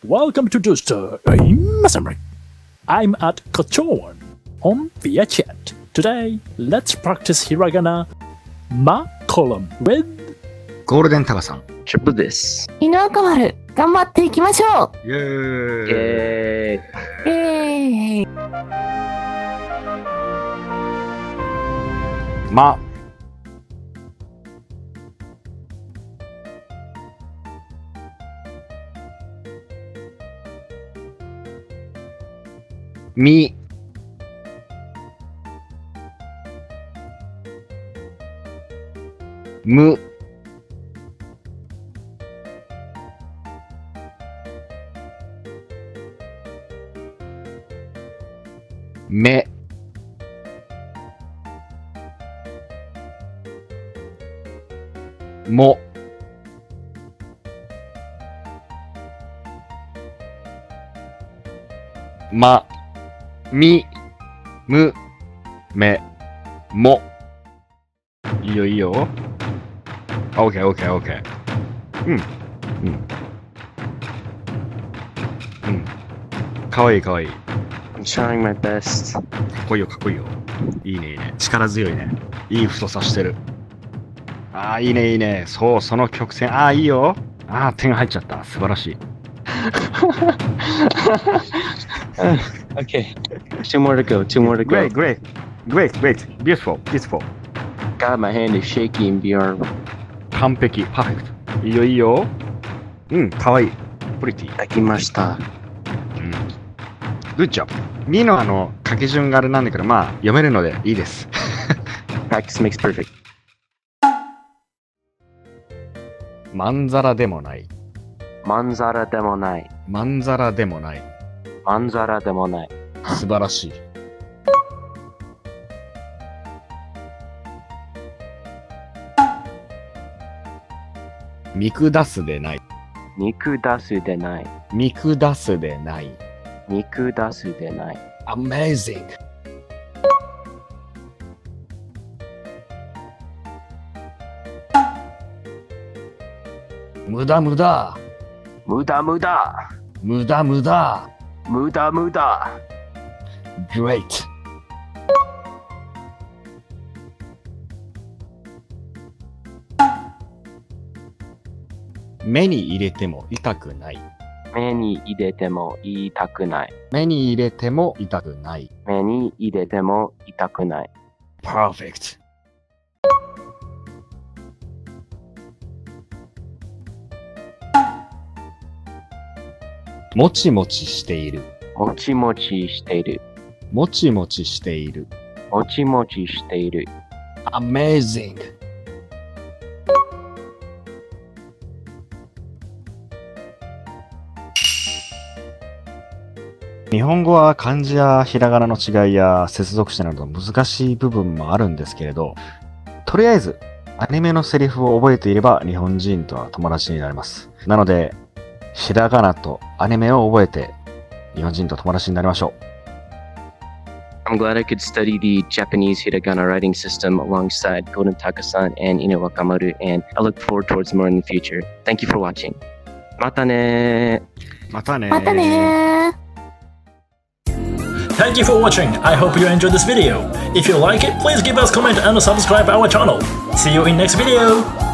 Welcome to Toaster. I'm Masamri. I'm at Kochon on via chat. Today, let's practice hiragana ma column with ゴールデンタカさん。 チップです。 井上かまる、頑張っていきましょう。 イエーイ。 イエーイ。 イエーイ。 ま。み。む。め。も。ま。み。む。め。も。いいよいいよ。オッケーオッケーオッケー。うん。うん。うん。かわいいかわいい。 I'm trying my best. かっこいいよかっこいいよ。いいねいいね。力強いね。いい太さしてる。ああいいねいいね。そうその曲線。ああいいよ。ああ点入っちゃった。素晴らしい。 Okay. Two more to go. Two more to go. Great great great great beautiful beautiful. God, my hand is shaky and beyond. 完璧パーフェクト。いいよいいよ。うんかわいい。プリティ。 できました。 グッジョブ。ミの書き順があれなんだけど、まあ読めるのでいいです。 Practice makes perfect. まんざらでもない。 まんざらでもない。 まんざらでもない。 まんざらでもない。 素晴らしい。見下すでない。 肉出すでない。 見下すでない。 肉出すでない。 Amazing。無駄無駄。 無駄無駄。 無駄無駄。 無駄無駄。 Great。目に入れても痛くない。 目に入れても痛くない。 目に入れても痛くない。 目に入れても痛くない。 Perfect。もちもちしている。 もちもちしている。 もちもちしている。 もちもちしている。 Amazing。日本語は漢字やひらがなの違いや接続詞など難しい部分もあるんですけれど、とりあえずアニメのセリフを覚えていれば日本人とは友達になれます。なので、ひらがなとアニメを覚えて日本人と友達になりましょう。 I'm glad I could study the Japanese hiragana writing system alongside Golden Taka-san and Ine Wakamaru, and I look forward towards more in the future. Thank you for watching. またねー。 またねー。 またねー。 Thank you for watching. I hope you enjoyed this video. If you like it, please give us a comment and subscribe our channel. See you in next video.